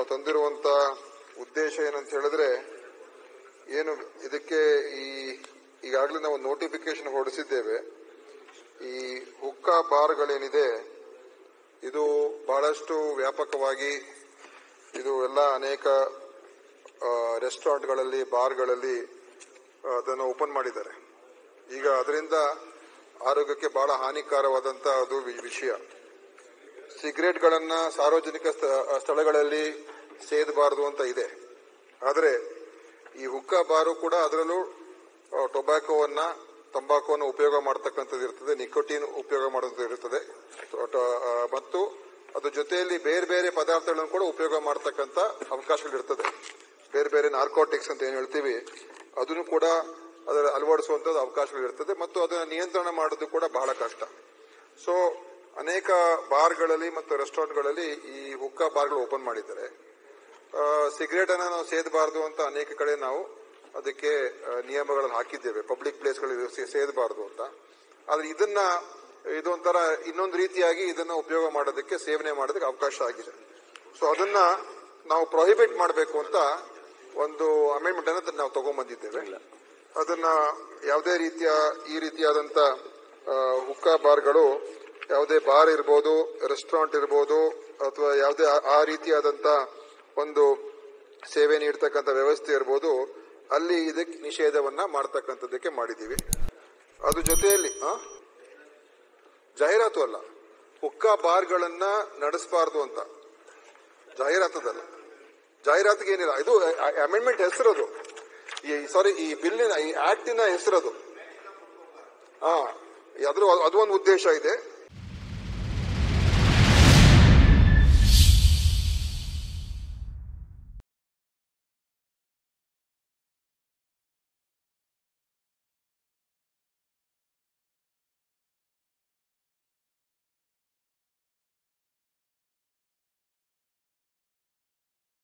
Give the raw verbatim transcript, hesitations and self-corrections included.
ತಂದಿರುವಂತ ಉದ್ದೇಶ ಏನಂತ ಹೇಳಿದ್ರೆ, ಏನು ಇದಕ್ಕೆ ಈ ಈಗಾಗಲೇ ನಾವು ನೋಟಿಫಿಕೇಶನ್ ಹೊರಡಿಸಿದ್ದೇವೆ. ಈ ಹುಕ್ಕಾ ಬಾರ್ಗಳೇನಿದೆ ಇದು ಬಹಳಷ್ಟು ವ್ಯಾಪಕವಾಗಿ ಇದು ಎಲ್ಲ ಅನೇಕ ರೆಸ್ಟೋರೆಂಟ್ಗಳಲ್ಲಿ, ಬಾರ್ಗಳಲ್ಲಿ ಅದನ್ನು ಓಪನ್ ಮಾಡಿದ್ದಾರೆ. ಈಗ ಅದರಿಂದ ಆರೋಗ್ಯಕ್ಕೆ ಬಹಳ ಹಾನಿಕಾರವಾದಂತ ಅದು ವಿಷಯ. ಸಿಗರೇಟ್ಗಳನ್ನ ಸಾರ್ವಜನಿಕ ಸ್ಥಳಗಳಲ್ಲಿ ಸೇದಬಾರದು ಅಂತ ಇದೆ. ಆದರೆ ಈ ಹುಕ್ಕಾ ಬಾರು ಕೂಡ ಅದರಲ್ಲೂ ಟೊಬ್ಯಾಕೋವನ್ನ, ತಂಬಾಕುವನ್ನು ಉಪಯೋಗ ಮಾಡತಕ್ಕಂಥದ್ದು ಇರ್ತದೆ, ನಿಕೋಟಿನ್ ಉಪಯೋಗ ಮಾಡೋದು ಇರುತ್ತದೆ, ಮತ್ತು ಅದ್ರ ಜೊತೆಯಲ್ಲಿ ಬೇರೆ ಬೇರೆ ಪದಾರ್ಥಗಳನ್ನು ಕೂಡ ಉಪಯೋಗ ಮಾಡತಕ್ಕಂಥ ಅವಕಾಶಗಳಿರ್ತದೆ. ಬೇರೆ ಬೇರೆ ನಾರ್ಕೋಟಿಕ್ಸ್ ಅಂತ ಏನ್ ಹೇಳ್ತೀವಿ ಅದನ್ನು ಕೂಡ ಅದರ ಅಳವಡಿಸುವಂತದ್ದು ಅವಕಾಶಗಳಿರ್ತದೆ, ಮತ್ತು ಅದನ್ನ ನಿಯಂತ್ರಣ ಮಾಡೋದು ಕೂಡ ಬಹಳ ಕಷ್ಟ. ಸೊ ಅನೇಕ ಬಾರ್ಗಳಲ್ಲಿ ಮತ್ತು ರೆಸ್ಟೋರೆಂಟ್ಗಳಲ್ಲಿ ಈ ಹುಕ್ಕಾ ಬಾರ್ಗಳು ಓಪನ್ ಮಾಡಿದ್ದಾರೆ. ಸಿಗರೇಟ್ ಅನ್ನ ನಾವು ಸೇದಬಾರದು ಅಂತ ಅನೇಕ ಕಡೆ ನಾವು ಅದಕ್ಕೆ ನಿಯಮಗಳನ್ನು ಹಾಕಿದ್ದೇವೆ, ಪಬ್ಲಿಕ್ ಪ್ಲೇಸ್ಗಳಲ್ಲಿ ಸೇದಬಾರದು ಅಂತ. ಆದ್ರೆ ಇದನ್ನ ಇದೊಂಥರ ಇನ್ನೊಂದು ರೀತಿಯಾಗಿ ಇದನ್ನ ಉಪಯೋಗ ಮಾಡೋದಕ್ಕೆ, ಸೇವನೆ ಮಾಡೋದಕ್ಕೆ ಅವಕಾಶ ಆಗಿದೆ. ಸೊ ಅದನ್ನ ನಾವು ಪ್ರೊಹಿಬಿಟ್ ಮಾಡಬೇಕು ಅಂತ ಒಂದು ಅಮೆಂಡ್ಮೆಂಟ್ ಅನ್ನು ನಾವು ತಗೊಂಡ್ಬಂದಿದ್ದೇವೆ. ಅದನ್ನ ಯಾವುದೇ ರೀತಿಯ ಈ ರೀತಿಯಾದಂತ ಹುಕ್ಕಾ ಬಾರ್ಗಳು, ಯಾವುದೇ ಬಾರ್ ಇರ್ಬೋದು, ರೆಸ್ಟೋರೆಂಟ್ ಇರ್ಬೋದು, ಅಥವಾ ಯಾವುದೇ ಆ ರೀತಿಯಾದಂತ ಒಂದು ಸೇವೆ ನೀಡ್ತಕ್ಕಂಥ ವ್ಯವಸ್ಥೆ ಇರ್ಬೋದು, ಅಲ್ಲಿ ಇದಕ್ಕೆ ನಿಷೇಧವನ್ನ ಮಾಡ್ತಕ್ಕಂಥದ್ದಕ್ಕೆ ಮಾಡಿದ್ದೀವಿ. ಅದ್ರ ಜೊತೆಯಲ್ಲಿ ಜಾಹೀರಾತು ಅಲ್ಲ, ಹುಕ್ಕಾ ಬಾರ್ಗಳನ್ನ ನಡೆಸಬಾರದು ಅಂತ ಜಾಹೀರಾತದಲ್ಲ. ಜಾಹೀರಾತಿಗೆ ಏನಿಲ್ಲ, ಇದು ಅಮೆಂಡ್ಮೆಂಟ್ ಹೆಸರದು, ಈ ಸಾರಿ ಈ ಬಿಲ್ಲಿನ, ಈ ಆಕ್ಟಿನ ಹೆಸರದು. ಹಾ, ಅದ್ರ ಅದು ಒಂದು ಉದ್ದೇಶ ಇದೆ.